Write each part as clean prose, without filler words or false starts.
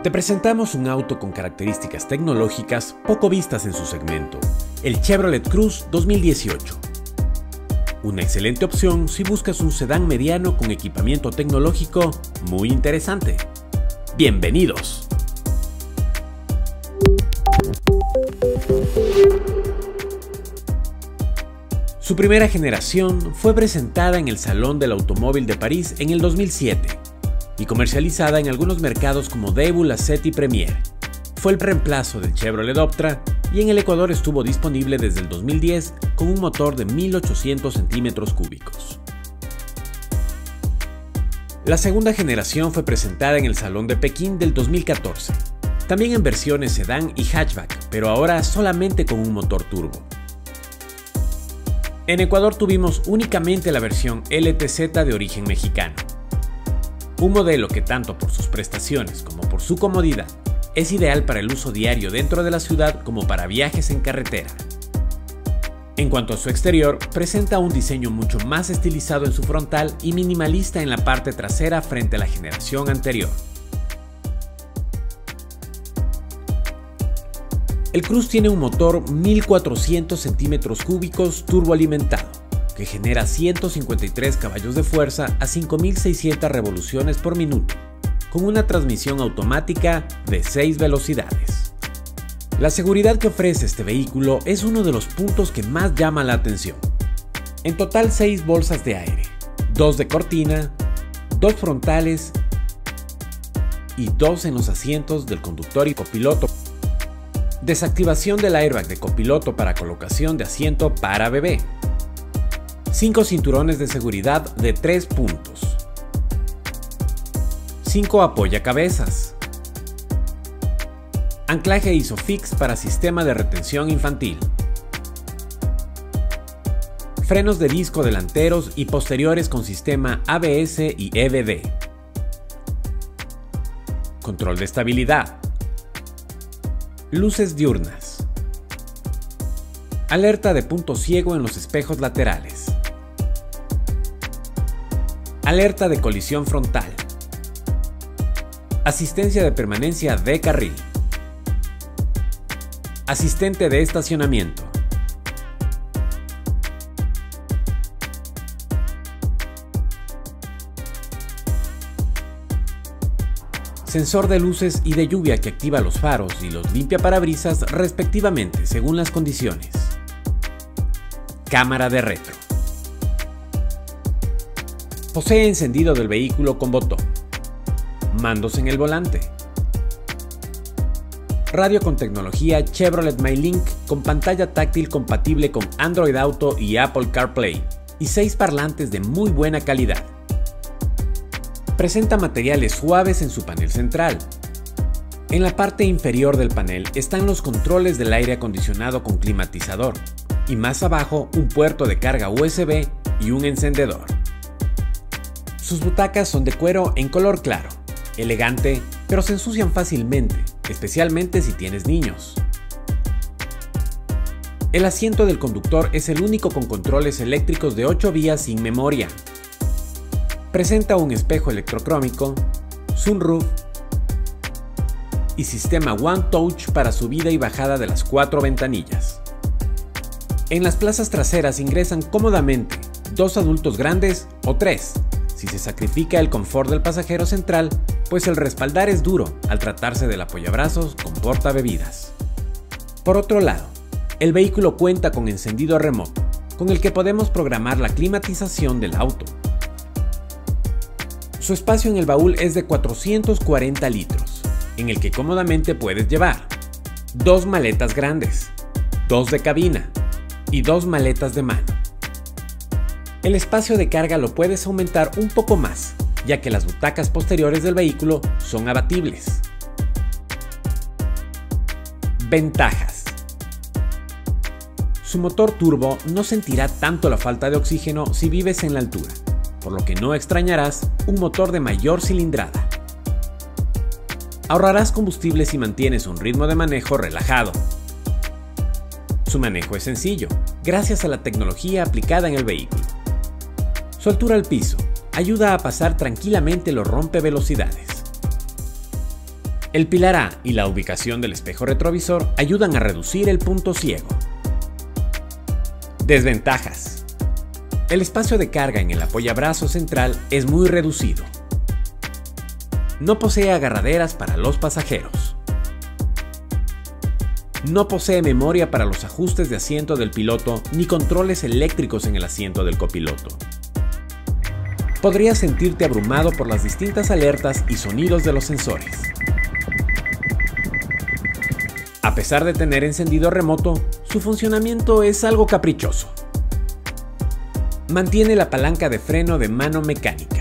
Te presentamos un auto con características tecnológicas poco vistas en su segmento, el Chevrolet Cruze 2018. Una excelente opción si buscas un sedán mediano con equipamiento tecnológico muy interesante. ¡Bienvenidos! Su primera generación fue presentada en el Salón del Automóvil de París en el 2007 y comercializada en algunos mercados como Daewoo, Lacetti y Premier. Fue el reemplazo del Chevrolet Optra y en el Ecuador estuvo disponible desde el 2010 con un motor de 1800 centímetros cúbicos. La segunda generación fue presentada en el Salón de Pekín del 2014, también en versiones sedán y hatchback, pero ahora solamente con un motor turbo. En Ecuador tuvimos únicamente la versión LTZ de origen mexicano. Un modelo que tanto por sus prestaciones como por su comodidad es ideal para el uso diario dentro de la ciudad como para viajes en carretera. En cuanto a su exterior, presenta un diseño mucho más estilizado en su frontal y minimalista en la parte trasera frente a la generación anterior. El Cruze tiene un motor 1400 centímetros cúbicos turboalimentado, que genera 153 caballos de fuerza a 5600 revoluciones por minuto, con una transmisión automática de 6 velocidades. La seguridad que ofrece este vehículo es uno de los puntos que más llama la atención. En total 6 bolsas de aire, 2 de cortina, 2 frontales y 2 en los asientos del conductor y copiloto. Desactivación del airbag de copiloto para colocación de asiento para bebé. 5 cinturones de seguridad de 3 puntos. 5 apoyacabezas. Anclaje ISOFIX para sistema de retención infantil. Frenos de disco delanteros y posteriores con sistema ABS y EBD. Control de estabilidad. Luces diurnas. Alerta de punto ciego en los espejos laterales. Alerta de colisión frontal. Asistencia de permanencia de carril. Asistente de estacionamiento. Sensor de luces y de lluvia que activa los faros y los limpiaparabrisas respectivamente según las condiciones. Cámara de retro. Posee encendido del vehículo con botón. Mandos en el volante. Radio con tecnología Chevrolet MyLink con pantalla táctil compatible con Android Auto y Apple CarPlay y 6 parlantes de muy buena calidad. Presenta materiales suaves en su panel central. En la parte inferior del panel están los controles del aire acondicionado con climatizador y más abajo un puerto de carga USB y un encendedor. Sus butacas son de cuero en color claro, elegante, pero se ensucian fácilmente, especialmente si tienes niños. El asiento del conductor es el único con controles eléctricos de 8 vías sin memoria. Presenta un espejo electrocrómico, sunroof y sistema One Touch para subida y bajada de las 4 ventanillas. En las plazas traseras ingresan cómodamente 2 adultos grandes o 3, si se sacrifica el confort del pasajero central, pues el respaldar es duro al tratarse del apoyabrazos con portabebidas. Por otro lado, el vehículo cuenta con encendido remoto, con el que podemos programar la climatización del auto. Su espacio en el baúl es de 440 litros, en el que cómodamente puedes llevar 2 maletas grandes, 2 de cabina y 2 maletas de mano. El espacio de carga lo puedes aumentar un poco más, ya que las butacas posteriores del vehículo son abatibles. Ventajas. Su motor turbo no sentirá tanto la falta de oxígeno si vives en la altura, por lo que no extrañarás un motor de mayor cilindrada. Ahorrarás combustible si mantienes un ritmo de manejo relajado. Su manejo es sencillo, gracias a la tecnología aplicada en el vehículo. Su altura al piso ayuda a pasar tranquilamente los rompevelocidades. El pilar A y la ubicación del espejo retrovisor ayudan a reducir el punto ciego. Desventajas. El espacio de carga en el apoyabrazo central es muy reducido. No posee agarraderas para los pasajeros. No posee memoria para los ajustes de asiento del piloto ni controles eléctricos en el asiento del copiloto. Podrías sentirte abrumado por las distintas alertas y sonidos de los sensores. A pesar de tener encendido remoto, su funcionamiento es algo caprichoso. Mantiene la palanca de freno de mano mecánica.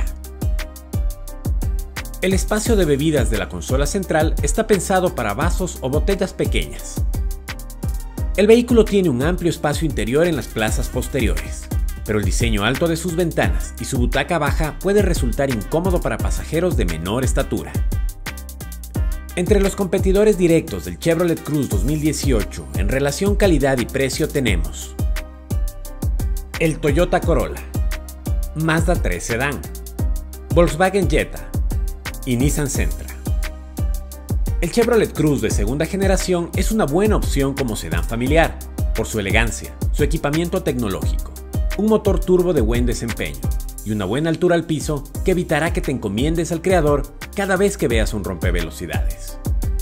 El espacio de bebidas de la consola central está pensado para vasos o botellas pequeñas. El vehículo tiene un amplio espacio interior en las plazas posteriores, pero el diseño alto de sus ventanas y su butaca baja puede resultar incómodo para pasajeros de menor estatura. Entre los competidores directos del Chevrolet Cruze 2018 en relación calidad y precio tenemos el Toyota Corolla, Mazda 3 Sedan, Volkswagen Jetta y Nissan Sentra. El Chevrolet Cruze de segunda generación es una buena opción como sedán familiar, por su elegancia, su equipamiento tecnológico, un motor turbo de buen desempeño y una buena altura al piso que evitará que te encomiendes al creador cada vez que veas un rompevelocidades.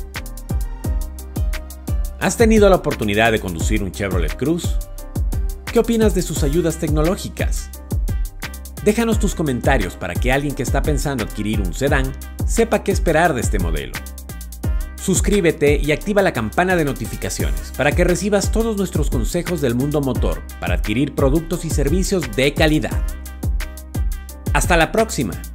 ¿Has tenido la oportunidad de conducir un Chevrolet Cruze? ¿Qué opinas de sus ayudas tecnológicas? Déjanos tus comentarios para que alguien que está pensando adquirir un sedán sepa qué esperar de este modelo. Suscríbete y activa la campana de notificaciones para que recibas todos nuestros consejos del mundo motor para adquirir productos y servicios de calidad. ¡Hasta la próxima!